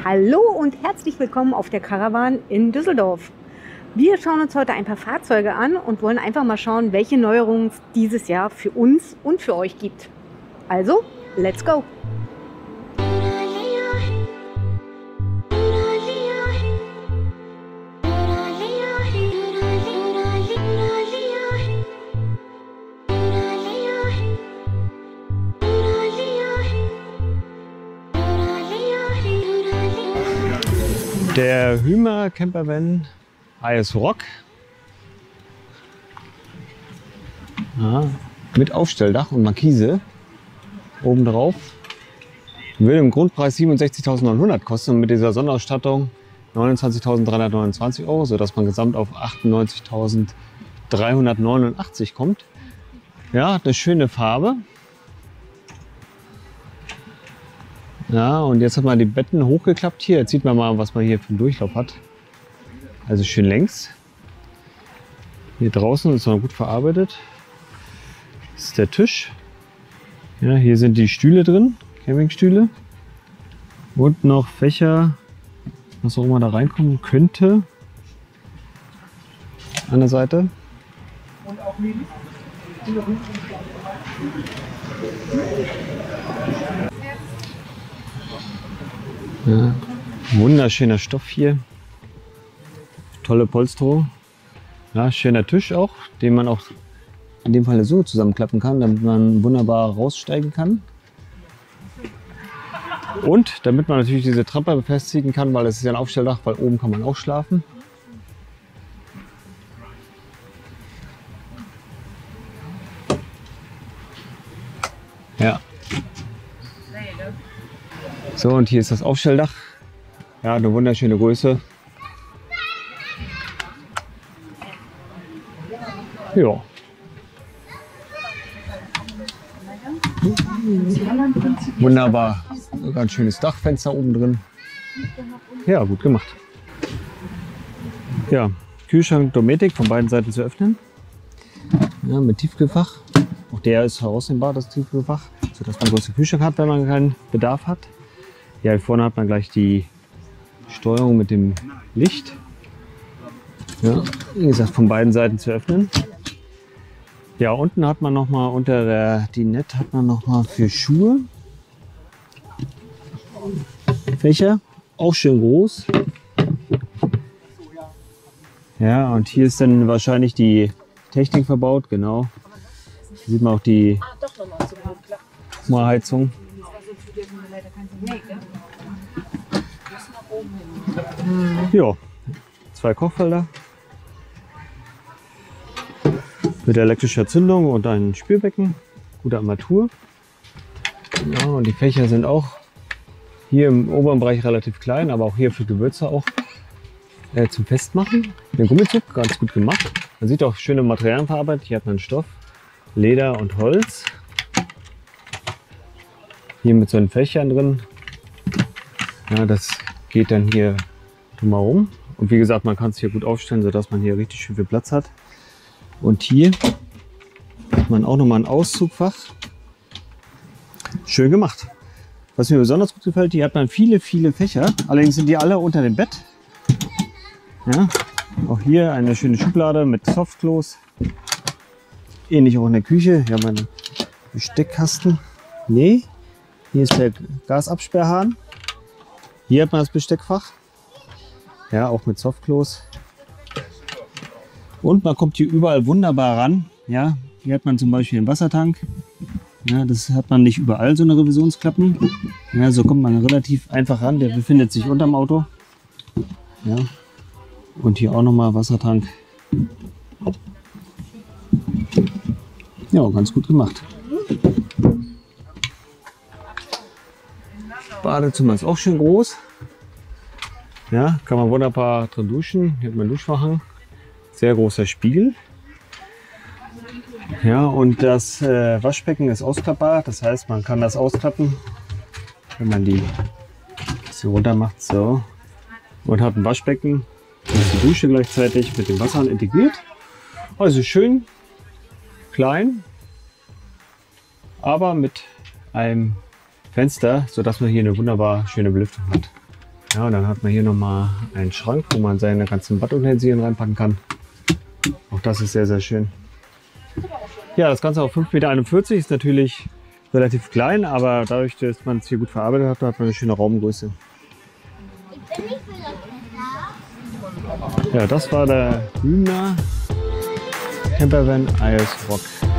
Hallo und herzlich willkommen auf der Caravan in Düsseldorf. Wir schauen uns heute ein paar Fahrzeuge an und wollen einfach mal schauen, welche Neuerungen es dieses Jahr für uns und für euch gibt. Also, let's go! Der Hymer Campervan AS Rock, ja, mit Aufstelldach und Markise obendrauf, würde im Grundpreis 67.900 kosten und mit dieser Sonderausstattung 29.329 €, sodass man gesamt auf 98.389 kommt. Ja, eine schöne Farbe. Ja, und jetzt hat man die Betten hochgeklappt hier. Jetzt sieht man mal, was man hier für einen Durchlauf hat. Also schön längs. Hier draußen ist noch gut verarbeitet. Das ist der Tisch. Ja, hier sind die Stühle drin, Campingstühle. Und noch Fächer, was auch immer da reinkommen könnte. An der Seite. Und auch neben. Ja, wunderschöner Stoff hier. Tolle Polsterung. Ja, schöner Tisch auch, den man auch in dem Fall so zusammenklappen kann, damit man wunderbar raussteigen kann. Und damit man natürlich diese Treppe befestigen kann, weil es ist ja ein Aufstelldach, weil oben kann man auch schlafen. Ja. So, und hier ist das Aufstelldach. Ja, eine wunderschöne Größe. Ja. Wunderbar. Ganz schönes Dachfenster oben drin. Ja, gut gemacht. Ja, Kühlschrank Dometic von beiden Seiten zu öffnen. Ja, mit Tiefkühlfach. Auch der ist herausnehmbar, das Tiefkühlfach, sodass man große Kühlschrank hat, wenn man keinen Bedarf hat. Ja, hier vorne hat man gleich die Steuerung mit dem Licht. Ja, wie gesagt, von beiden Seiten zu öffnen. Ja, unten hat man noch mal unter der Dinette hat man noch mal für Schuhe Fächer, auch schön groß. Ja, und hier ist dann wahrscheinlich die Technik verbaut, genau. Hier sieht man auch die Heizung. Ja, 2 Kochfelder mit elektrischer Zündung und ein Spülbecken, gute Armatur. Ja, und die Fächer sind auch hier im oberen Bereich relativ klein, aber auch hier für Gewürze auch zum Festmachen. Den Gummizug ganz gut gemacht. Man sieht auch schöne Materialien verarbeitet. Hier hat man Stoff, Leder und Holz. Hier mit so einen Fächern drin. Ja, das geht dann hier drumherum. Und wie gesagt, man kann es hier gut aufstellen, sodass man hier richtig schön viel Platz hat. Und hier hat man auch nochmal ein Auszugfach. Schön gemacht. Was mir besonders gut gefällt, hier hat man viele Fächer. Allerdings sind die alle unter dem Bett. Ja, auch hier eine schöne Schublade mit Softklos. Ähnlich auch in der Küche. Hier haben wir einen Besteckkasten. Nee, hier ist der Gasabsperrhahn. Hier hat man das Besteckfach. Ja, auch mit Softklos. Und man kommt hier überall wunderbar ran. Ja, hier hat man zum Beispiel einen Wassertank. Ja, das hat man nicht überall, so eine Revisionsklappen. Ja, so kommt man relativ einfach ran. Der befindet sich unterm Auto. Ja. Und hier auch nochmal Wassertank. Ja, ganz gut gemacht. Badezimmer ist auch schön groß. Ja, kann man wunderbar drin duschen. Hier hat man Duschvorhang. Sehr großer Spiegel. Ja, und das Waschbecken ist ausklappbar. Das heißt, man kann das ausklappen, wenn man die so runter macht. So. Und hat ein Waschbecken. Und die Dusche gleichzeitig mit dem Wasser integriert. Also schön klein, aber mit einem Fenster, sodass man hier eine wunderbar schöne Belüftung hat. Ja, und dann hat man hier nochmal einen Schrank, wo man seine ganzen Badutensilien reinpacken kann. Auch das ist sehr, sehr schön. Ja, das Ganze auf 5,41 Meter ist natürlich relativ klein, aber dadurch, dass man es hier gut verarbeitet hat, hat man eine schöne Raumgröße. Ja, das war der Hübner Campervan IS Rock.